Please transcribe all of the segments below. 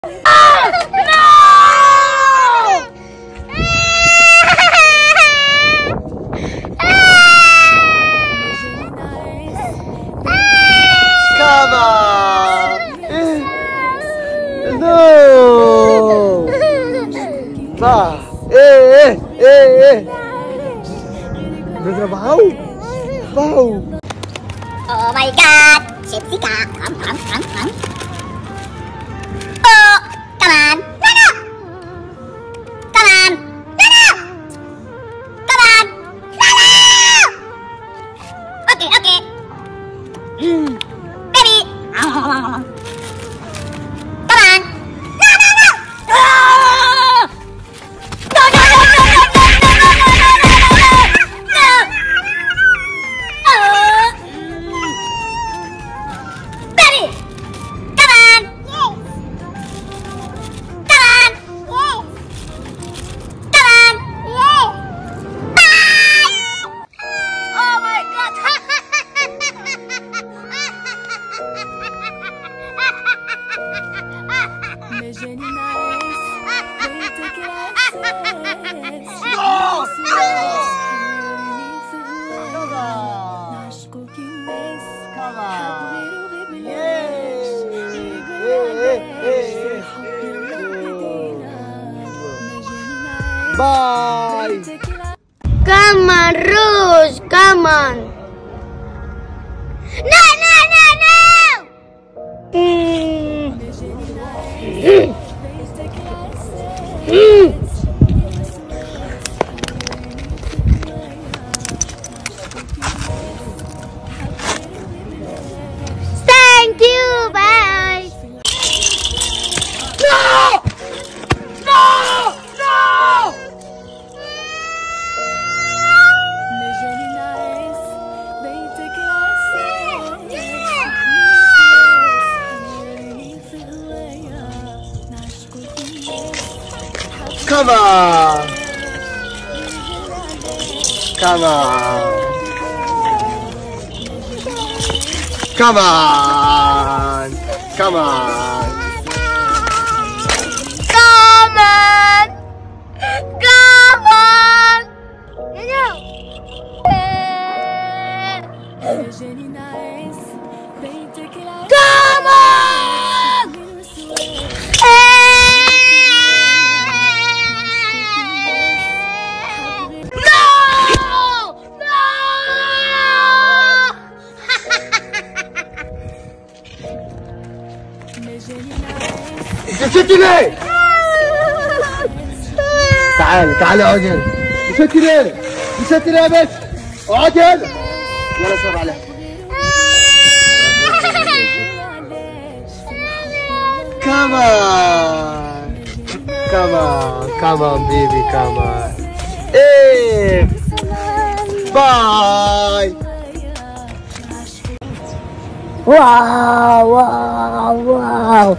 Come on! No! Bah! Bener bau! Bau! Oh my god! Jessica! Come. Oh! Come on! No! Come on! No! Come on! No! Okay. Baby! Come on! No! Oh! Bye! Come on, Rose, come on. No! Thank you, bye. No! Come on! Come on! Come on! Come on! Come on! Come on! Come on! ست ليه؟ تعالي اقعدي هنا. ست ليه يا باشا؟ اقعدي هنا. يلا اشرب عليها. Come on baby, come on. Hey, bye. واو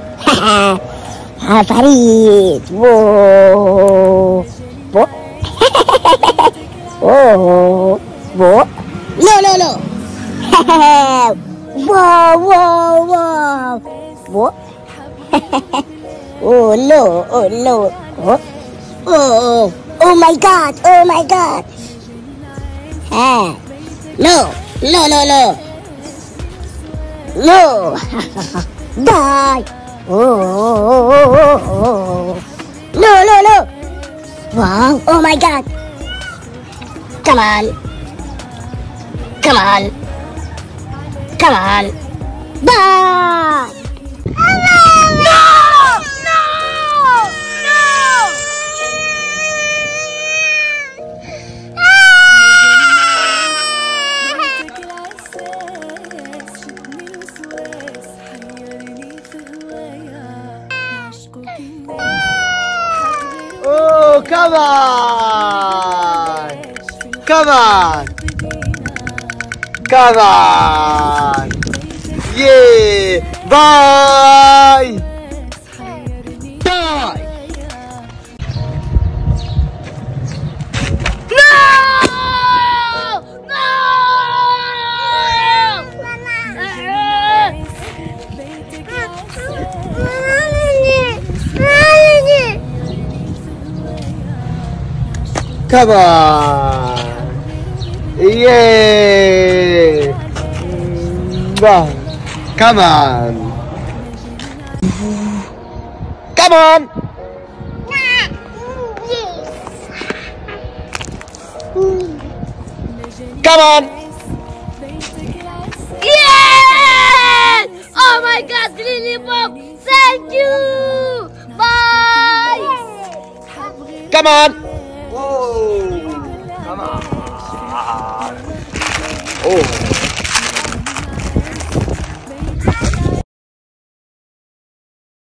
عفاريت بو لا واو بو no oh my god no die no wow oh my god come on bye Oh, come on. Yeah, bye. Come on. Yeah. Come on. Come on. Come on. Yes! Oh my God, Lollipop! Thank you! Bye! Come on. Whoa. Come on. Oh.